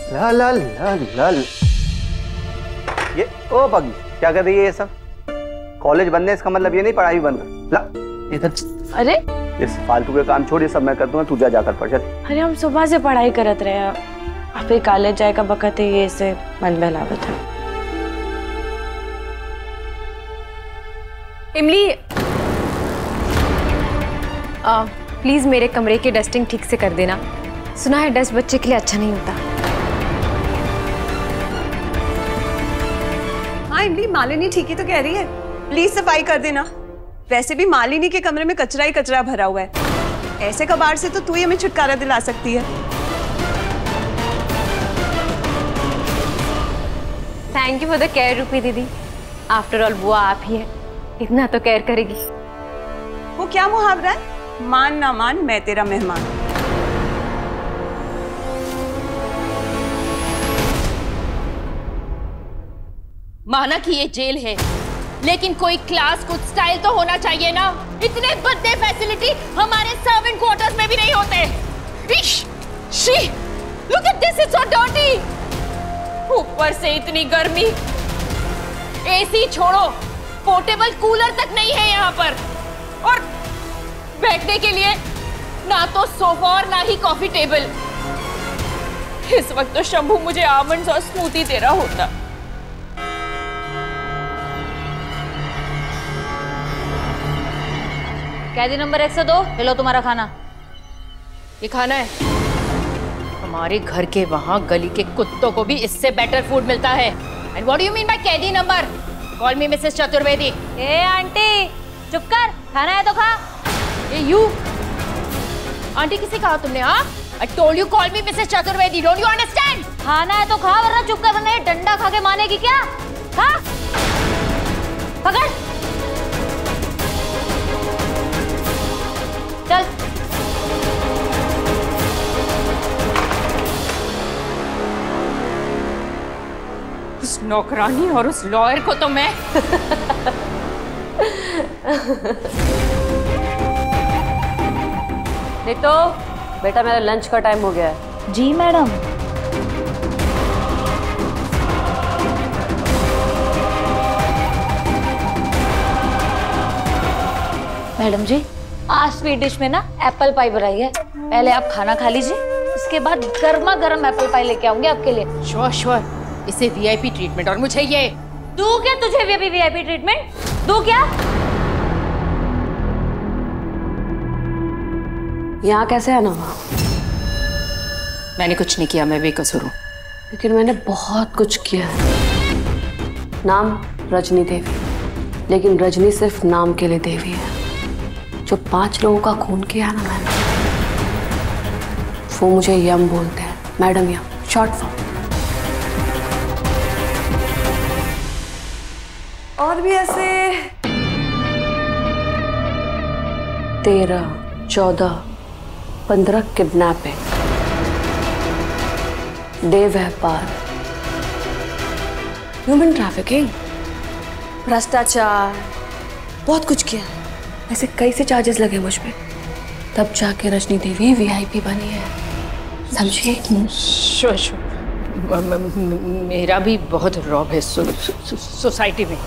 ला ला ला ला। ये ओ पगली क्या कर रही है ये सब? कॉलेज बंद है इसका मतलब ये नहीं पढ़ाई बंद। ला इधर। अरे इस फालतू के काम छोड़, ये सब मैं कर दूंगा, तू जा जाकर पढ़। चल। अरे हम सुबह से पढ़ाई करत रहे, अभी कॉलेज जाए का बकत है, ये से मन बहलावत है। इमली प्लीज मेरे कमरे की डस्टिंग ठीक से कर देना। सुना है डस्ट बच्चे के लिए अच्छा नहीं होता। हाँ इमली, मालिनी ठीक ही तो कह रही है, प्लीज सफाई कर देना। वैसे भी मालिनी के कमरे में कचरा ही कचरा भरा हुआ है, ऐसे कबाड़ से तो तू ही हमें छुटकारा दिला सकती है। Thank you for the care Roopi दीदी। आफ्टर ऑल बुआ आप ही है, इतना तो केयर करेगी। वो क्या मुहावरा है, मान ना मान मैं तेरा मेहमान। माना कि ये जेल है, लेकिन कोई क्लास कुछ स्टाइल तो होना चाहिए ना। इतने बड़े फैसिलिटी हमारे सर्वेंट क्वार्टर्स में भी नहीं होते। इश, शी, look at this, it's so dirty। ऊपर से इतनी गर्मी, एसी छोड़ो, पोर्टेबल कूलर तक नहीं है यहाँ पर, और बैठने के लिए ना तो सोफा और ना ही कॉफी टेबल। इस वक्त तो शंभू मुझे आमंड्स और स्मूदी दे रहा होता। कैदी नंबर 102, ले लो तुम्हारा खाना। ये खाना है? हमारे घर के वहां गली के कुत्तों को भी इससे बेटर फूड मिलता है। And what do you mean by कैदी number? Call me Mrs Chaturvedi. ए आंटी चुप कर, खाना है तो खा। ये यू आंटी किसे कहा तुमने? हाँ, I told you call me Mrs Chaturvedi, don't you understand? खाना है तो खा, वरना चुप कर, वरना ये डंडा खा के मानेगी क्या? खा, पकड़, चल। उस नौकरानी और उस लॉयर को तो मैं तो बेटा मेरा लंच का टाइम हो गया है। जी मैडम। मैडम जी, आज स्वीट डिश में ना एप्पल पाई बनाई है, पहले आप खाना खा लीजिए, उसके बाद गर्मा गर्म एप्पल पाई लेके आऊंगी आपके लिए। श्योर श्योर, इसे वीआईपी ट्रीटमेंट। और मुझे ये दूं क्या तुझे भी वीआईपी ट्रीटमेंट? दूं क्या? यहाँ कैसे आना हुआ? मैंने कुछ नहीं किया, मैं बेकसूर हूँ। लेकिन मैंने बहुत कुछ किया है। नाम रजनी देवी, लेकिन रजनी सिर्फ नाम के लिए देवी है। जो 5 लोगों का खून किया ना मैंने, वो मुझे यम बोलते हैं, मैडम यम, शॉर्ट फॉर्म। और भी ऐसे 13, 14, 15 किडनैपिंग, डे व्यापार, ह्यूमन ट्रैफिकिंग, भ्रष्टाचार, बहुत कुछ किया। ऐसे कई से चार्जेस लगे मुझ पे, तब जाके रजनी देवी वीआईपी बनी है, समझिए? श्योर श्योर, मेरा भी बहुत रौब है सोसाइटी में।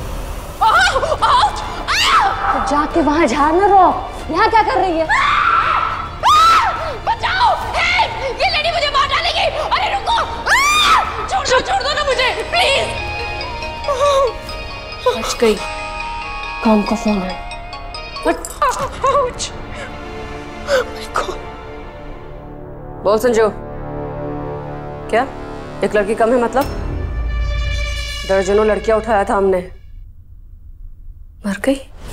तो जाके वहां झाड़ना रो, यहाँ क्या कर रही है? बचाओ! ये लेडी मुझे मार डालेगी! अरे रुको! छोड़ दो ना मुझे, प्लीज! बच गई। काम का फोन है। बोल संजू, क्या एक लड़की कम है मतलब? दर्जनों लड़कियां उठाया था हमने, मर गई।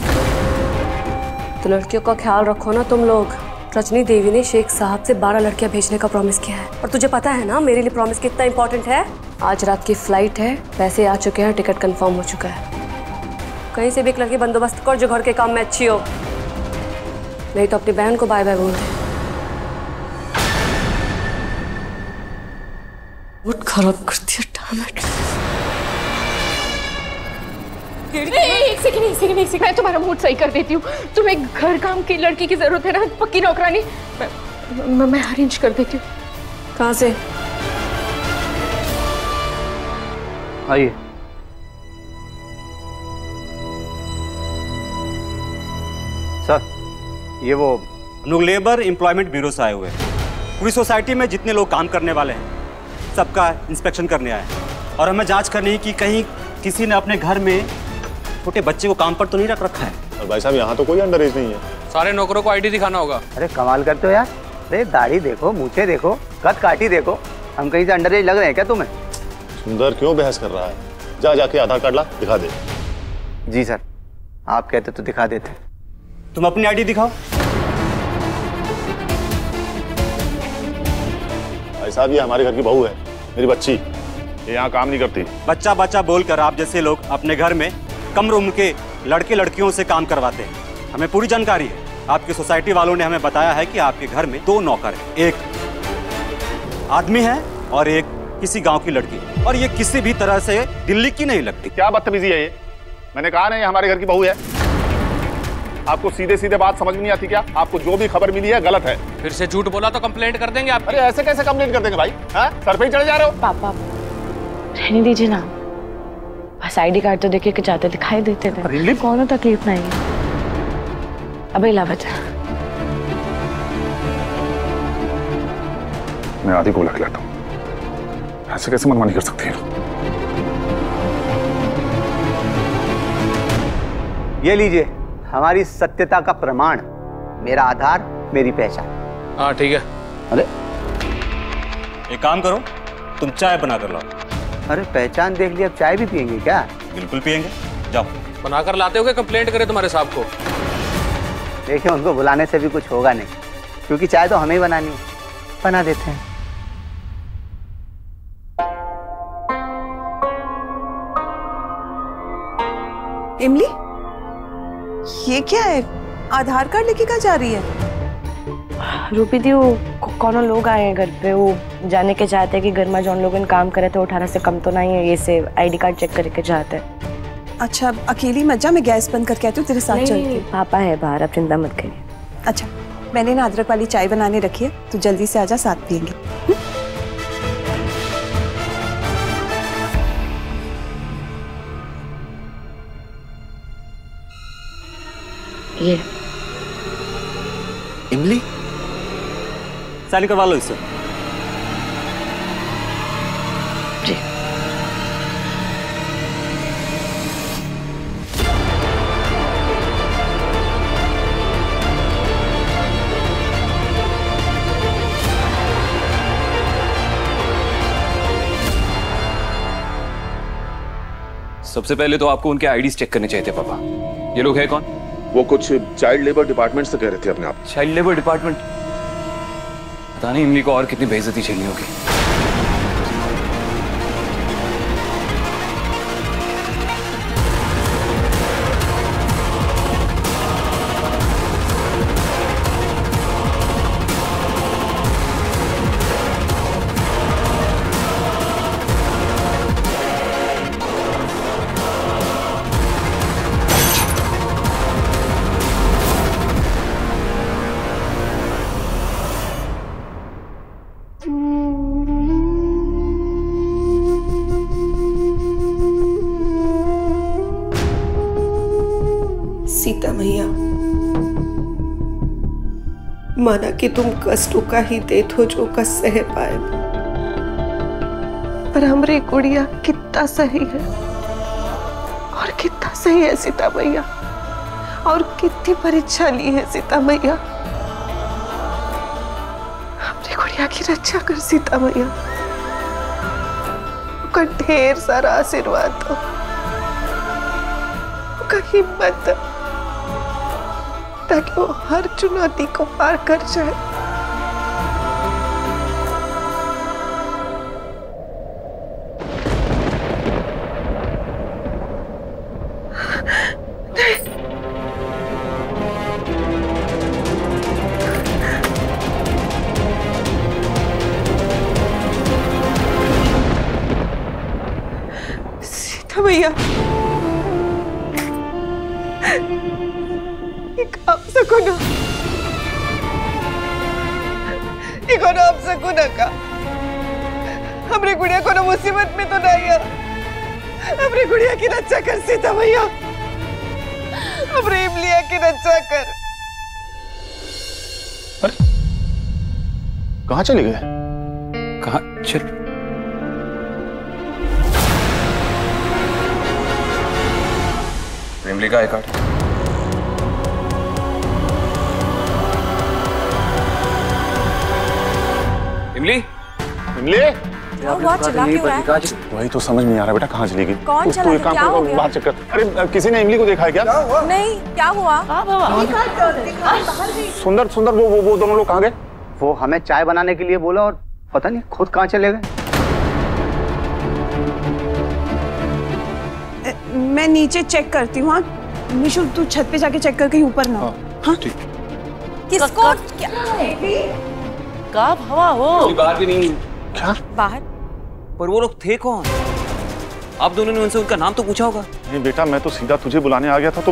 तो लड़कियों का ख्याल रखो ना तुम लोग। रजनी देवी ने शेख साहब से 12 लड़कियां भेजने का प्रॉमिस किया है, और तुझे पता है ना मेरे लिए प्रॉमिस कितना इंपॉर्टेंट है। आज रात की फ्लाइट है, पैसे आ चुके हैं, टिकट कंफर्म हो चुका है। कहीं से भी एक लड़की बंदोबस्त कर जो घर के काम में अच्छी हो, नहीं तो अपनी बहन को बाय बाय बोल दे। मूड खराब कर दिया, डैमेट। एक सेकंड, मैं तुम्हारा मूड सही कर देती हूँ। तुम्हें घर काम की लड़की की जरूरत है ना, पक्की नौकरानी, मैं अरेंज कर देती हूँ। कहाँ से? आइए। सर, ये वो हम लोग लेबर एम्प्लॉयमेंट ब्यूरो से आए हुए हैं। पूरी सोसाइटी में जितने लोग काम करने वाले हैं सबका इंस्पेक्शन करने आए हैं और हमें जांच करनी है कि कहीं किसी ने अपने घर में छोटे बच्चे को काम पर तो नहीं रख रखा है। और भाई साहब यहाँ तो कोई अंडर एज नहीं है। सारे नौकरों को आईडी दिखाना होगा। अरे कमाल करते हो यार। अरे दाढ़ी देखो, मूछें देखो, कद काठी देखो, हम कहीं से अंडर एज लग रहे हैं क्या तुम्हें? सुंदर क्यों बहस कर रहा है? जा जाके आधार कार्ड ला, दिखा दे। जी सर, आप कहते तो दिखा देते। तुम अपनी आईडी दिखाओ। भाई साहब ये हमारे घर की बहू है, मेरी बच्ची, ये यहाँ काम नहीं करती। बच्चा बच्चा बोलकर आप जैसे लोग अपने घर में कम उम्र के लड़के लड़कियों से काम करवाते हैं। हमें पूरी जानकारी है। आपकी सोसाइटी वालों ने हमें बताया है कि आपके घर में 2 नौकर हैं, एक आदमी है और एक किसी गांव की लड़की, और ये किसी भी तरह से दिल्ली की नहीं लगती। क्या बदतमीजी है ये? मैंने कहा ना ये हमारे घर की बहू है। आपको सीधे सीधे बात समझ में नहीं आती क्या? आपको जो भी खबर मिली है गलत है। फिर से झूठ बोला तो कंप्लेंट कर देंगे आप। अरे ऐसे कैसे कंप्लेंट कर देंगे भाई? हाँ? सर पे ही चढ़े जा रहे हो? पापा रहने दीजिए ना, बस आईडी कार्ड तो देखिए कि जाते दिखाई देते थे। कौन तकलीफ नहीं है। अबे ला बचा, मैं आदि को बुला के लाता हूँ। ऐसे कैसे मनमानी कर सकती है? ये लीजिए हमारी सत्यता का प्रमाण, मेरा आधार, मेरी पहचान। हाँ ठीक है। अरे एक काम करो, तुम चाय बना कर लाओ। अरे पहचान देख लिया, अब चाय भी पियेंगे क्या? बिल्कुल पियेंगे, जाओ। बनाकर लाते हो कंप्लेंट करे तुम्हारे साहब को? देखिए उनको बुलाने से भी कुछ होगा नहीं, क्योंकि चाय तो हमें ही बनानी है। बना देते हैं। इमली, ये क्या है? आधार कार्ड लेके कहाँ जा रही है? रूपी दी वो कौन लोग आए हैं घर पे, वो जाने के चाहते हैं कि घर में जो लोग काम करे थे 18 से कम तो नहीं है, ये से आईडी कार्ड चेक करके जाते हैं। अच्छा अकेली मत जा, मैं गैस बंद करके आती हूँ, तेरे साथ चलती हूँ। पापा है बाहर, आप चिंता मत करिए। अच्छा मैंने ना अदरक वाली चाय बनाने रखी है, तू जल्दी से आजा, साथ पियेंगे। ये इमली साइनिंग करवा लो इससे। जी सबसे पहले तो आपको उनके आईडीज चेक करने चाहिए थे पापा। ये लोग है कौन? वो कुछ चाइल्ड लेबर डिपार्टमेंट से कह रहे थे अपने आप। Child labour department? पता नहीं इमली को और कितनी बेइज्जती झेलनी होगी। सीता मैया, माना कि तुम कष्टों का ही देत हो जो कष्ट सह पाए, पर हमरे गुड़िया कितना सही है और कितना सही है सीता मैया, और कितनी परीक्षा ली है सीता मैया। हमरे गुड़िया की रक्षा कर सीता मैया, उसका ढेर सारा आशीर्वाद दो, उसका हिम्मत दो, ताकि वो हर चुनौती को पार कर जाए। सीता मैया, आप सकुना, आप सकुना का हमरे गुड़िया को ना मुसीबत में तो नहीं है, अपनी गुड़िया की रक्षा कर सीता भैया, अपनी इमलिया की रक्षा कर। अरे कहाँ चले गए? कहाँ चल? इमली का आई कार्ड। इमली, इमली क्या हुआ? चिल्ला क्यों रहा है? वही तो समझ नहीं आ रहा बेटा, कहाँ चली गई? कौन चला गया? क्या हो गया? बाहर चेक कर। अरे किसी ने इमली को देखा है क्या? नहीं, क्या हुआ? सुंदर सुंदर वो दोनों लोग कहाँ गए? वो हमें चाय बनाने के लिए बोला और पता नहीं खुद कहाँ चले गए। मैं नीचे चेक करती हूँ। निशु तू छत पे जाके चेक कर, कहीं ऊपर ना हो। हाँ किसको? क्या कब हवा हो? बाहर भी नहीं। क्या? बाहर? पर वो लोग थे कौन? आप दोनों ने उनसे उनका नाम तो पूछा होगा? नहीं बेटा, मैं तो सीधा तुझे बुलाने आ गया था। तो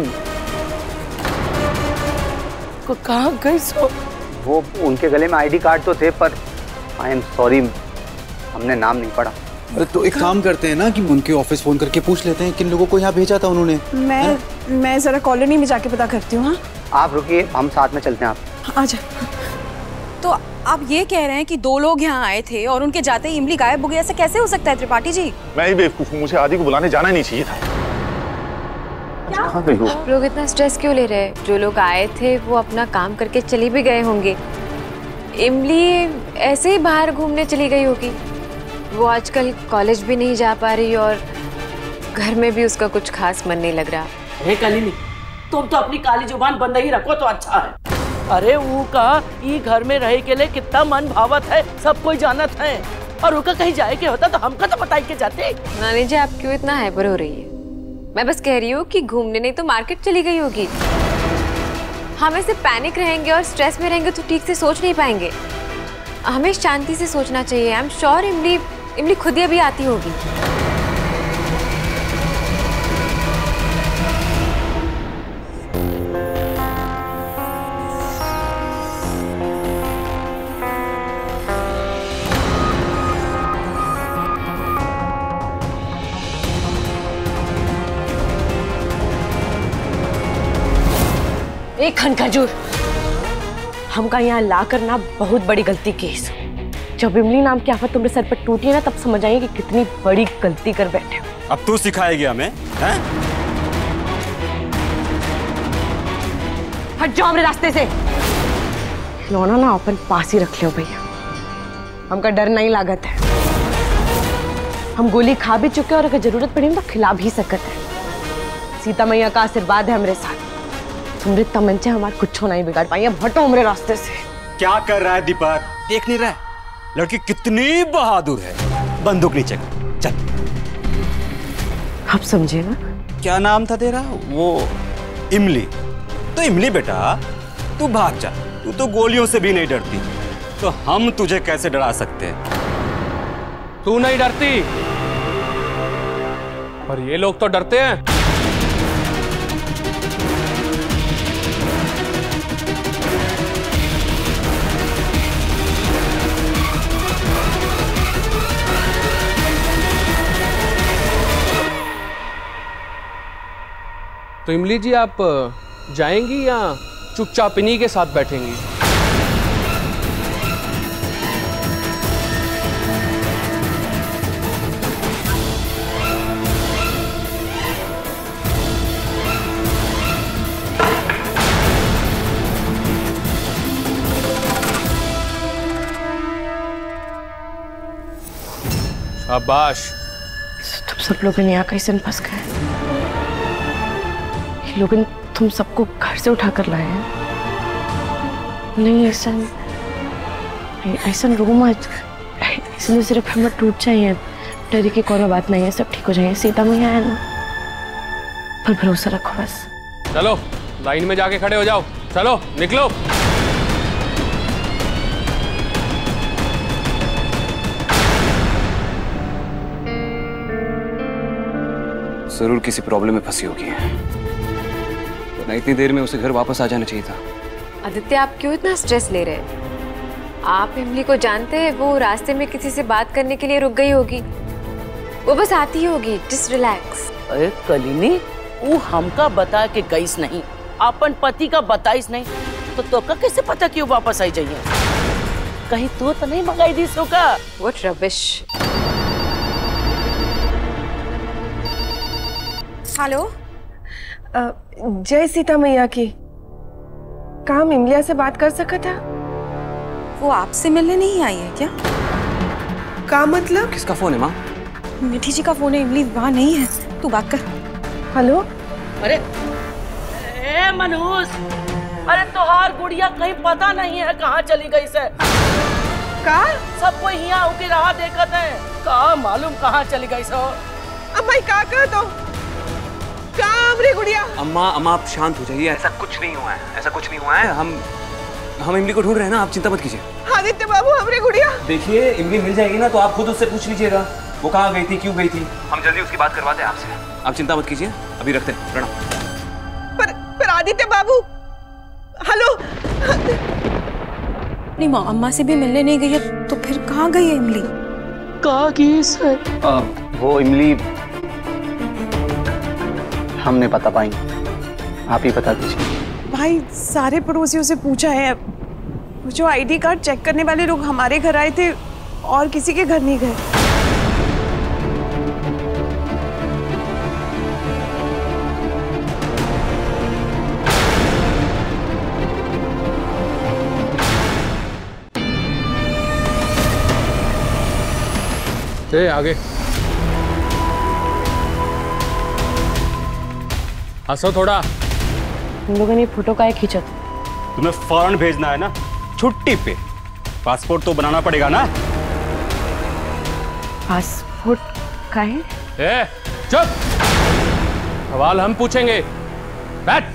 कहाँ गई सो? वो उनके गले में आईडी कार्ड तो थे, पर आई एम सॉरी, हमने नाम नहीं पढ़ा। अरे तो एक काम करते हैं ना कि उनके ऑफिस फोन करके पूछ लेते हैं किन लोगों को यहाँ भेजा था उन्होंने। मैं जरा कॉलोनी में जाके पता करती हूँ। हाँ आप रुकिए, हम साथ में चलते हैं। आप आजा। तो आप ये कह रहे हैं कि 2 लोग यहाँ आए थे और उनके जाते ही इमली गायब हो गई? ऐसा कैसे हो सकता है त्रिपाठी जी? मैं ही बेवकूफ हूँ, मुझे आदि को बुलाने जाना ही नहीं चाहिए था। कहाँ गई हो? आप लोग इतना स्ट्रेस क्यों ले रहे हैं? जो लोग आए थे वो अपना काम करके चली भी गए होंगे। इमली ऐसे ही बाहर घूमने चली गई होगी। वो आजकल कॉलेज भी नहीं जा पा रही और घर में भी उसका कुछ खास मन नहीं लग रहा। हे कलिनी, तुम तो अपनी काली जुबान बंद ही रखो तो अच्छा है। अरे वो का ई घर में रहे के लिए कितना मन भावत है, सब कोई जानत है। और उनका कहीं जाए के होता तो हमका तो बताई के जाते। नानी जी, आप क्यों इतना हाइपर हो रही है? मैं बस कह रही हूँ कि घूमने नहीं तो मार्केट चली गई होगी। हम ऐसे पैनिक रहेंगे और स्ट्रेस में रहेंगे तो ठीक से सोच नहीं पाएंगे। हमें शांति से सोचना चाहिए। आई एम श्योर इमली खुद ही अभी आती होगी। एक खनखजूर, हमका यहाँ ला कर ना बहुत बड़ी गलती की। जब इमली नाम की आफत तुम्हारे सर पर टूटी है ना, तब समझ आएगी कि कितनी बड़ी गलती कर बैठे हो। अब तू सिखाएगी हमें? हैं? हट जाओ मेरे रास्ते से। खिलौना ना अपन पास ही रख लो भैया, हमका डर नहीं लागत है। हम गोली खा भी चुके और अगर जरूरत पड़ी तो खिला भी सकते हैं। सीता मैया का आशीर्वाद है हमारे साथ। तुम्हारे तमंचे हमारे कुछ नहीं बिगाड़ पाई। अब हटो मेरे रास्ते से। क्या कर रहा है दीपक? देख नहीं रहा है लड़की कितनी बहादुर है? बंदूक नीचे कर, चल। आप समझे ना? क्या नाम था तेरा? वो इमली। तो इमली बेटा, तू भाग जा। तू तो गोलियों से भी नहीं डरती, तो हम तुझे कैसे डरा सकते हैं? तू नहीं डरती, पर ये लोग तो डरते हैं। तो इमली जी, आप जाएंगी या चुपचाप इन्हीं के साथ बैठेंगी? शाबाश। तुम सब लोग यहाँ कैसे फंस गए? लोग तुम सबको घर से उठा कर लाए हैं? नहीं, ऐसा रो मत। इसलिए सिर्फ हमें टूट चाहिए। डरी की कोई बात नहीं है, सब ठीक हो जाएंगे। सीता मैया है ना, पर भरोसा रखो बस। चलो लाइन में जाके खड़े हो जाओ। चलो निकलो। जरूर किसी प्रॉब्लम में फंसी होगी, वरना इतनी देर में उसे घर वापस आ जाना चाहिए था। आदित्य, आप क्यों इतना स्ट्रेस ले रहे हैं? आप इमली को जानते हैं, वो रास्ते में किसी से बात करने के लिए रुक गई होगी। वो बस आती होगी, जस्ट रिलैक्स। अरे कलिनी, वो हमका बता के गईस नहीं, अपन पति का बताइस नहीं, तो तोका कैसे पता कि वो वापस आई जाइए? कहीं तो नहीं मंगाई दी सोका? What rubbish। हेलो, जय सीता मैया की। क्या हम इमलिया से बात कर सका था? वो आपसे मिलने नहीं आई है क्या? का मतलब? किसका फोन है माँ? मिठी जी का फोन है, इमली वहाँ नहीं है, तू बात कर। हेलो। अरे ए मनहूस, अरे तोहार गुड़िया कहीं पता नहीं है कहाँ चली गई से? का? सबको यहाँ उनकी राह देखत है, का मालूम कहाँ चली गई सो? अम्मा का कर दो, का हमरे गुड़िया? अम्मा आप शांत हो जाइए, ऐसा कुछ नहीं हुआ है, ऐसा कुछ नहीं हुआ है। हम इमली को ढूंढ रहे हैं ना, आप चिंता मत कीजिए। आदित्य बाबू, हमरे गुड़िया। देखिए इमली मिल जाएगी ना, तो आप खुद उससे पूछ लीजिएगा वो कहाँ गई थी, क्यों गई थी। हम जल्दी उसकी बात करवाते हैं आपसे, आप चिंता मत कीजिए, अभी रखते हैं। प्रणाम। पर आदित्य बाबू, हेलो। नहीं माँ, अम्मा से भी मिलने नहीं गई है, तो फिर कहाँ गई है इमली? कहाँ गई सर? वो इमली हम नहीं बता पाएंगे, आप ही बता दीजिए। भाई सारे पड़ोसियों से पूछा है, जो आईडी कार्ड चेक करने वाले लोग हमारे घर आए थे और किसी के घर नहीं गए। आगे हंसो थोड़ा। हम लोगों ने फोटो का खींचा था। तुम्हें फौरन भेजना है ना छुट्टी पे, पासपोर्ट तो बनाना पड़ेगा ना। पासपोर्ट का है? ए, चुप, सवाल हम पूछेंगे, बैठ।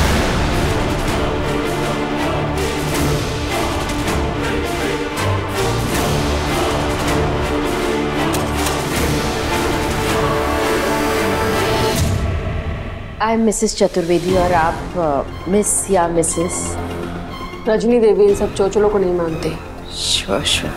आई एम मिसेस चतुर्वेदी और आप मिस या मिसेस? रजनी देवी इन सब चोचलों को नहीं मानते। Sure sure.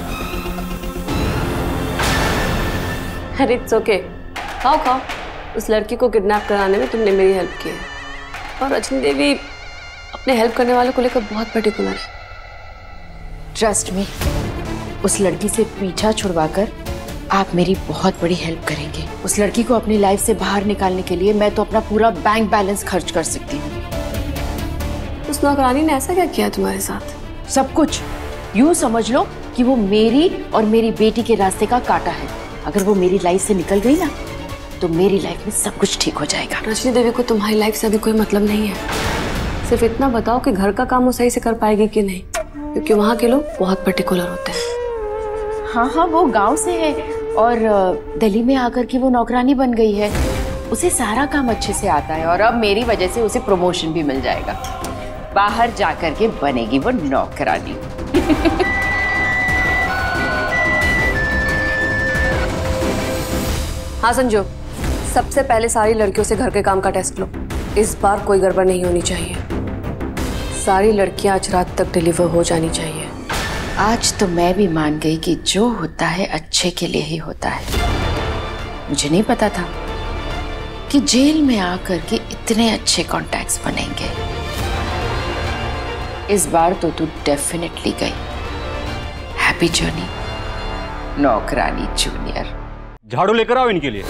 अरे इट्स ओके, खाओ खाओ। उस लड़की को किडनैप कराने में तुमने मेरी हेल्प की है, और रजनी देवी अपने हेल्प करने वालों को लेकर बहुत पर्टिकुलर है। ट्रस्ट मी, उस लड़की से पीछा छुड़वाकर आप मेरी बहुत बड़ी हेल्प करेंगे। उस लड़की को अपनी लाइफ से बाहर निकालने के लिए मैं तो अपना पूरा बैंक बैलेंस खर्च कर सकती हूँ। उस नौकरानी ने ऐसा क्या किया तुम्हारे साथ? सब कुछ। यूँ समझ लो कि वो मेरी और मेरी बेटी के रास्ते का कांटा है। अगर वो मेरी लाइफ से निकल गई ना, तो मेरी लाइफ में सब कुछ ठीक हो जाएगा। रजनी देवी को तुम्हारी लाइफ से अभी कोई मतलब नहीं है। सिर्फ इतना बताओ कि घर का काम वो सही से कर पाएगी कि नहीं, क्योंकि वहाँ के लोग बहुत पर्टिकुलर होते हैं। हाँ, वो गांव से है और दिल्ली में आकर के वो नौकरानी बन गई है। उसे सारा काम अच्छे से आता है और अब मेरी वजह से उसे प्रमोशन भी मिल जाएगा। बाहर जाकर के बनेगी वो नौकरानी। हाँ संजू, सबसे पहले सारी लड़कियों से घर के काम का टेस्ट लो। इस बार कोई गड़बड़ नहीं होनी चाहिए। सारी लड़कियां आज रात तक डिलीवर हो जानी चाहिए। आज तो मैं भी मान गई कि जो होता है अच्छे के लिए ही होता है। मुझे नहीं पता था कि जेल में आकर के इतने अच्छे कॉन्टैक्ट्स बनेंगे। इस बार तो तू डेफिनेटली गई। हैप्पी जर्नी नौकरानी जूनियर। झाड़ू लेकर आओ इनके लिए,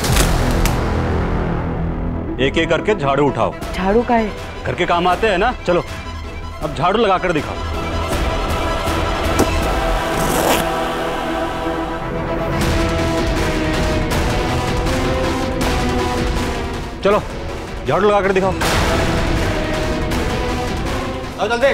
एक एक करके झाड़ू उठाओ। झाड़ू का है? घर के काम आते हैं ना। चलो अब झाड़ू लगाकर दिखाओ। चलो झाड़ू लगाकर दिखाओ। आओ जल्दी।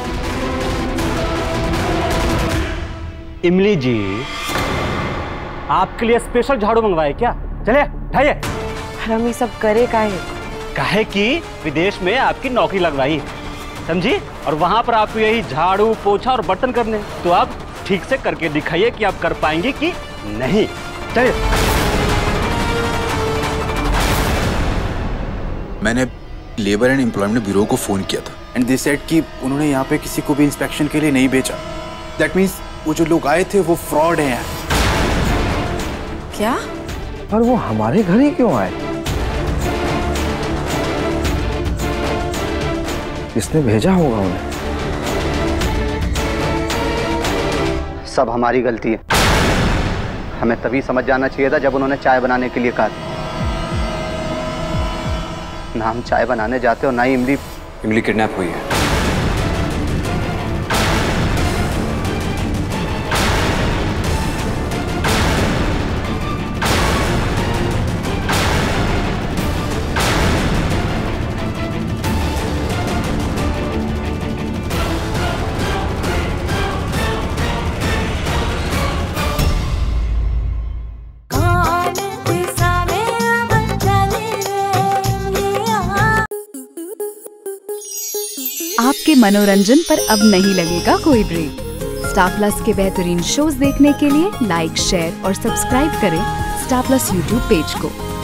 इमली जी, आपके लिए स्पेशल झाड़ू मंगवाए क्या? चलिए उठाइए। हम ये सब करे काहे कि विदेश में आपकी नौकरी लगवाई है, समझी? और वहां पर आपको यही झाड़ू पोछा और बर्तन करने, तो आप ठीक से करके दिखाइए कि आप कर पाएंगे कि नहीं। चलिए। मैंने लेबर एंड एम्प्लॉयमेंट ब्यूरो को फोन किया था एंड दे सेड कि उन्होंने यहाँ पे किसी को भी इंस्पेक्शन के लिए नहीं भेजा। दैट मीन्स वो जो लोग आए थे वो फ्रॉड हैं। क्या? पर वो हमारे घर ही क्यों आए? किसने भेजा होगा उन्हें? सब हमारी गलती है। हमें तभी समझ जाना चाहिए था जब उन्होंने चाय बनाने के लिए कहा था। ना हम चाय बनाने जाते और ना ही इमली किडनैप हुई है। आपके मनोरंजन पर अब नहीं लगेगा कोई ब्रेक। स्टार प्लस के बेहतरीन शोज देखने के लिए लाइक, शेयर और सब्सक्राइब करें स्टार प्लस यूट्यूब पेज को।